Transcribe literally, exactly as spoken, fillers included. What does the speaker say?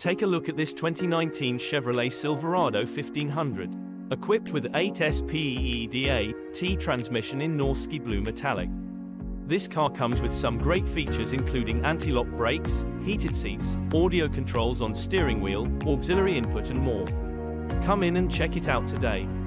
Take a look at this twenty nineteen Chevrolet Silverado fifteen hundred. Equipped with eight speed T transmission in Norski Blue Metallic. This car comes with some great features including anti-lock brakes, heated seats, audio controls on steering wheel, auxiliary input and more. Come in and check it out today.